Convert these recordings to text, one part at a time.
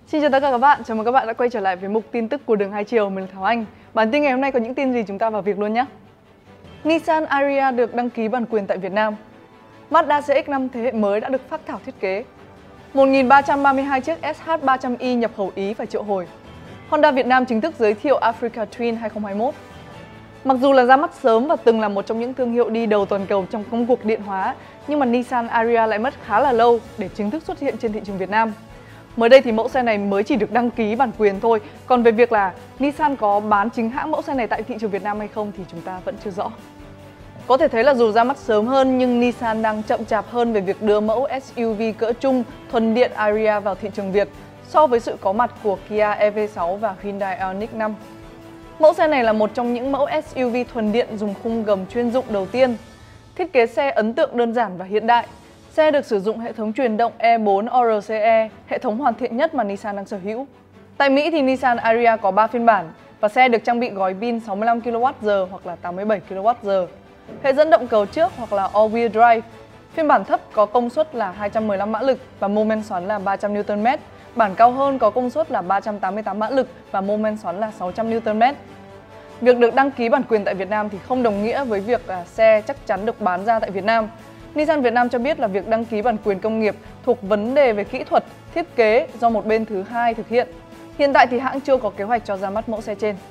Xin chào tất cả các bạn, chào mừng các bạn đã quay trở lại với mục tin tức của Đường Hai Chiều. Mình là Thảo Anh. Bản tin ngày hôm nay có những tin gì chúng ta vào việc luôn nhé. Nissan Ariya được đăng ký bản quyền tại Việt Nam. Mazda CX-5 thế hệ mới đã được phác thảo thiết kế. 1.332 chiếc SH300i nhập khẩu Ý phải triệu hồi. Honda Việt Nam chính thức giới thiệu Africa Twin 2021. Mặc dù là ra mắt sớm và từng là một trong những thương hiệu đi đầu toàn cầu trong công cuộc điện hóa, nhưng mà Nissan Ariya lại mất khá là lâu để chính thức xuất hiện trên thị trường Việt Nam. Mới đây thì mẫu xe này mới chỉ được đăng ký bản quyền thôi, còn về việc là Nissan có bán chính hãng mẫu xe này tại thị trường Việt Nam hay không thì chúng ta vẫn chưa rõ. Có thể thấy là dù ra mắt sớm hơn nhưng Nissan đang chậm chạp hơn về việc đưa mẫu SUV cỡ trung thuần điện Ariya vào thị trường Việt so với sự có mặt của Kia EV6 và Hyundai Ioniq 5. Mẫu xe này là một trong những mẫu SUV thuần điện dùng khung gầm chuyên dụng đầu tiên. Thiết kế xe ấn tượng đơn giản và hiện đại. Xe được sử dụng hệ thống truyền động E4 ORCE, hệ thống hoàn thiện nhất mà Nissan đang sở hữu. Tại Mỹ thì Nissan Ariya có 3 phiên bản và xe được trang bị gói pin 65 kWh hoặc là 87 kWh. Hệ dẫn động cầu trước hoặc là all-wheel drive. Phiên bản thấp có công suất là 215 mã lực và mô men xoắn là 300 Nm. Bản cao hơn có công suất là 388 mã lực và mô men xoắn là 600 Nm. Việc được đăng ký bản quyền tại Việt Nam thì không đồng nghĩa với việc là xe chắc chắn được bán ra tại Việt Nam. Nissan Việt Nam cho biết là việc đăng ký bản quyền công nghiệp thuộc vấn đề về kỹ thuật, thiết kế do một bên thứ hai thực hiện. Hiện tại thì hãng chưa có kế hoạch cho ra mắt mẫu xe trên.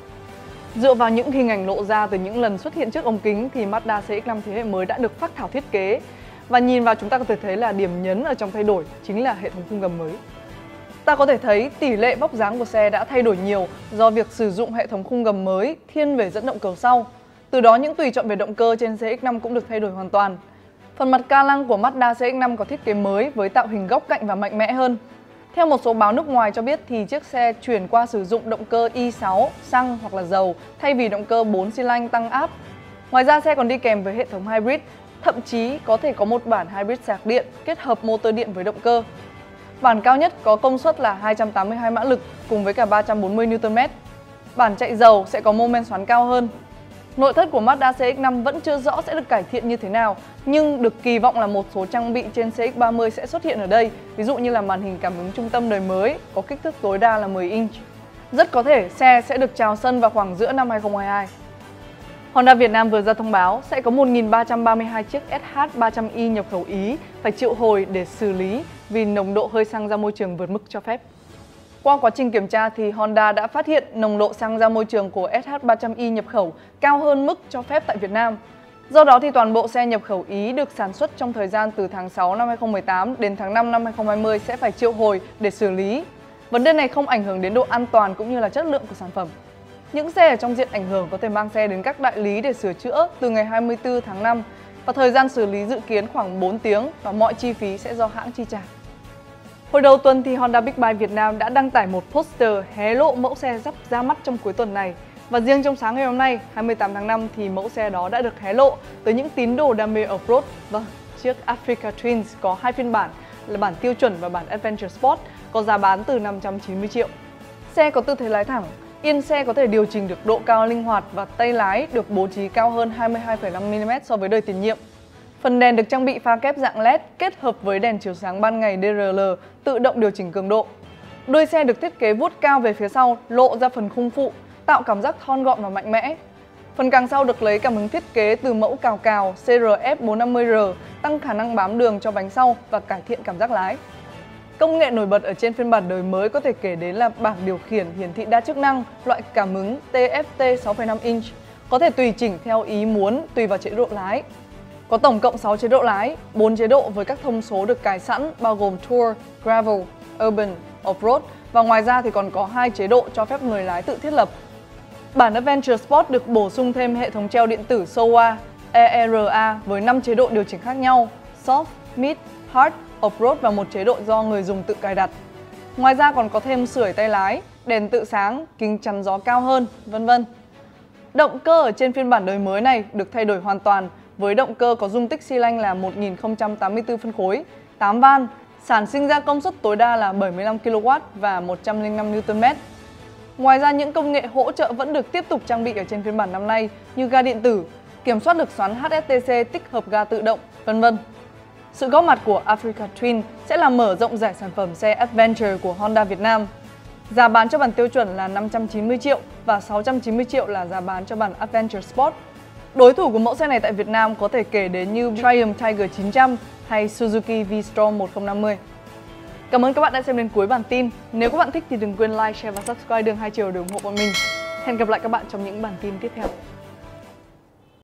Dựa vào những hình ảnh lộ ra từ những lần xuất hiện trước ống kính thì Mazda CX-5 thế hệ mới đã được phác thảo thiết kế. Và nhìn vào chúng ta có thể thấy là điểm nhấn ở trong thay đổi chính là hệ thống khung gầm mới. Ta có thể thấy tỷ lệ vóc dáng của xe đã thay đổi nhiều do việc sử dụng hệ thống khung gầm mới thiên về dẫn động cầu sau. Từ đó những tùy chọn về động cơ trên CX-5 cũng được thay đổi hoàn toàn. Phần mặt ca lăng của Mazda CX-5 có thiết kế mới với tạo hình góc cạnh và mạnh mẽ hơn. Theo một số báo nước ngoài cho biết thì chiếc xe chuyển qua sử dụng động cơ i6 xăng hoặc là dầu thay vì động cơ 4 xi lanh tăng áp. Ngoài ra xe còn đi kèm với hệ thống hybrid, thậm chí có thể có một bản hybrid sạc điện kết hợp motor điện với động cơ. Bản cao nhất có công suất là 282 mã lực cùng với cả 340 Nm. Bản chạy dầu sẽ có mô men xoắn cao hơn. Nội thất của Mazda CX-5 vẫn chưa rõ sẽ được cải thiện như thế nào, nhưng được kỳ vọng là một số trang bị trên CX-30 sẽ xuất hiện ở đây, ví dụ như là màn hình cảm ứng trung tâm đời mới, có kích thước tối đa là 10 inch. Rất có thể xe sẽ được chào sân vào khoảng giữa năm 2022. Honda Việt Nam vừa ra thông báo sẽ có 1.332 chiếc SH300i nhập khẩu Ý phải triệu hồi để xử lý vì nồng độ hơi xăng ra môi trường vượt mức cho phép. Qua quá trình kiểm tra thì Honda đã phát hiện nồng độ xăng ra môi trường của SH300i nhập khẩu cao hơn mức cho phép tại Việt Nam. Do đó thì toàn bộ xe nhập khẩu Ý được sản xuất trong thời gian từ tháng 6 năm 2018 đến tháng 5 năm 2020 sẽ phải triệu hồi để xử lý. Vấn đề này không ảnh hưởng đến độ an toàn cũng như là chất lượng của sản phẩm. Những xe ở trong diện ảnh hưởng có thể mang xe đến các đại lý để sửa chữa từ ngày 24 tháng 5 và thời gian xử lý dự kiến khoảng 4 tiếng và mọi chi phí sẽ do hãng chi trả. Hồi đầu tuần thì Honda Big Bike Việt Nam đã đăng tải một poster hé lộ mẫu xe sắp ra mắt trong cuối tuần này. Và riêng trong sáng ngày hôm nay, 28 tháng 5 thì mẫu xe đó đã được hé lộ tới những tín đồ đam mê off-road. Vâng, chiếc Africa Twins có 2 phiên bản là bản tiêu chuẩn và bản Adventure Sport, có giá bán từ 590 triệu. Xe có tư thế lái thẳng, yên xe có thể điều chỉnh được độ cao linh hoạt và tay lái được bố trí cao hơn 22,5mm so với đời tiền nhiệm. Phần đèn được trang bị pha kép dạng LED kết hợp với đèn chiếu sáng ban ngày DRL tự động điều chỉnh cường độ. Đuôi xe được thiết kế vuốt cao về phía sau, lộ ra phần khung phụ, tạo cảm giác thon gọn và mạnh mẽ. Phần càng sau được lấy cảm hứng thiết kế từ mẫu cào cào CRF 450R, tăng khả năng bám đường cho bánh sau và cải thiện cảm giác lái. Công nghệ nổi bật ở trên phiên bản đời mới có thể kể đến là bảng điều khiển hiển thị đa chức năng loại cảm ứng TFT 6,5 inch, có thể tùy chỉnh theo ý muốn tùy vào chế độ lái. Có tổng cộng 6 chế độ lái, 4 chế độ với các thông số được cài sẵn bao gồm Tour, Gravel, Urban, Off-road và ngoài ra thì còn có 2 chế độ cho phép người lái tự thiết lập. Bản Adventure Sport được bổ sung thêm hệ thống treo điện tử SOA, ERA với 5 chế độ điều chỉnh khác nhau, Soft, Mid, Hard, Off-road và một chế độ do người dùng tự cài đặt. Ngoài ra còn có thêm sưởi tay lái, đèn tự sáng, kính chắn gió cao hơn, vân vân. Động cơ ở trên phiên bản đời mới này được thay đổi hoàn toàn với động cơ có dung tích xi lanh là 1084 phân khối, 8 van, sản sinh ra công suất tối đa là 75 kW và 105 Nm. Ngoài ra những công nghệ hỗ trợ vẫn được tiếp tục trang bị ở trên phiên bản năm nay như ga điện tử, kiểm soát được xoắn HSTC tích hợp ga tự động, vân vân. Sự góp mặt của Africa Twin sẽ làm mở rộng giải sản phẩm xe Adventure của Honda Việt Nam. Giá bán cho bản tiêu chuẩn là 590 triệu và 690 triệu là giá bán cho bản Adventure Sport. Đối thủ của mẫu xe này tại Việt Nam có thể kể đến như Triumph Tiger 900 hay Suzuki V-Strom 1050. Cảm ơn các bạn đã xem đến cuối bản tin. Nếu các bạn thích thì đừng quên like, share và subscribe Đường Hai Chiều để ủng hộ bọn mình. Hẹn gặp lại các bạn trong những bản tin tiếp theo.